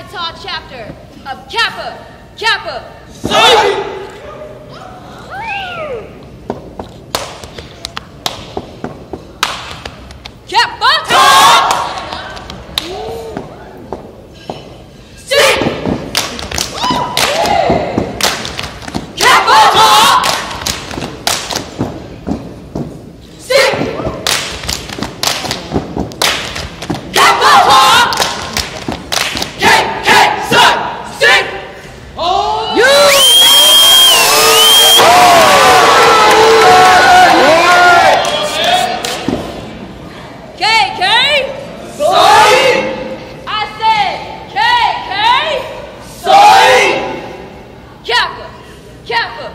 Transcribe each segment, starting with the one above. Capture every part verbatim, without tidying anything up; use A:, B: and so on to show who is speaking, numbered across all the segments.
A: guitar chapter of Kappa Kappa
B: Psi!
A: Kappa Kappa.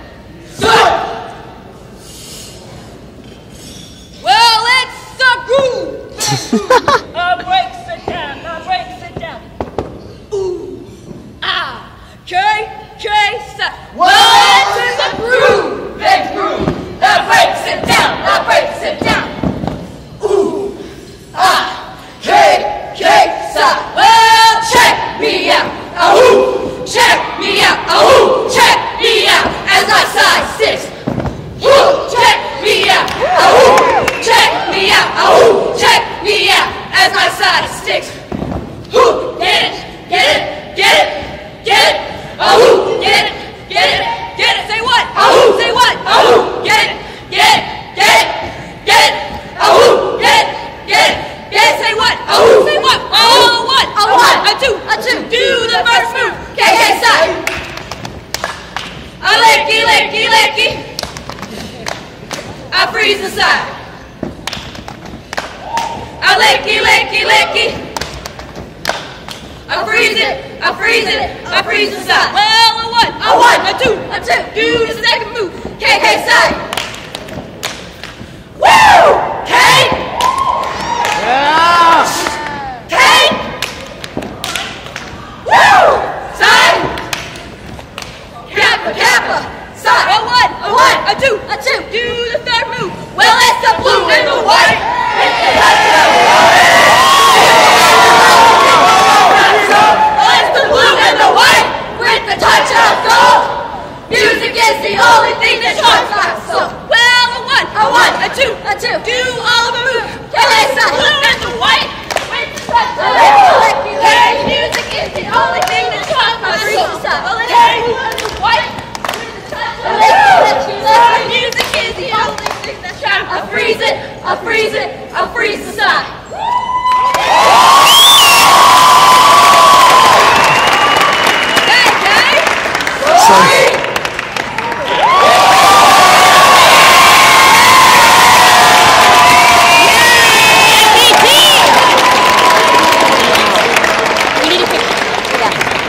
A: Well, it's the groove. Now break, sit down. Now break, sit down. Ooh, ah, K, K, sit. Well, it's the groove. Big groove. Now break, sit down. Now break, sit down. Ooh, ah, K, K, sit. Well, check me out. Ahoo, check me out. Ahoo, check me out as I size six. Woo, check me out. Ahoo, check me out. Ahoo, check me out as I size six. Woo, get it, get it, get it, get it. Ahoo, get it, get it, get it. Say what? Ahoo, say what? Ahoo, get it, get it, get it, get it. Ahoo, get it, get it, get it. Say what? Ahoo, say what? Oh, what? A one, a two, a two. Do the first move. K K side. A licky, licky, licky. I freeze the side. I licky, licky, licky. I freeze it, I freeze it, I freeze the side. Well, a one, a one, a two, a two. Do the second move. K K side. Woo! K.
B: Yeah!
A: K. Woo! Side. Kappa, Kappa, side. A one, a one, a two, a two. Do the third move. Well, it's the blue and the white. It's the touchdown. Well, it's the blue and the white with the touchdown goal. Music is the only thing that drives my soul. Well, a one, a one, a two, a two. Do all of the moves. Well, it's the blue and the white with the touchdown goal. Music is the only thing that drives my soul. Well, it's the blue and the white with the touchdown goal. Music is the only thing that drives my soul. I freeze it, I freeze it, I freeze the side. Okay, okay.
C: Sorry.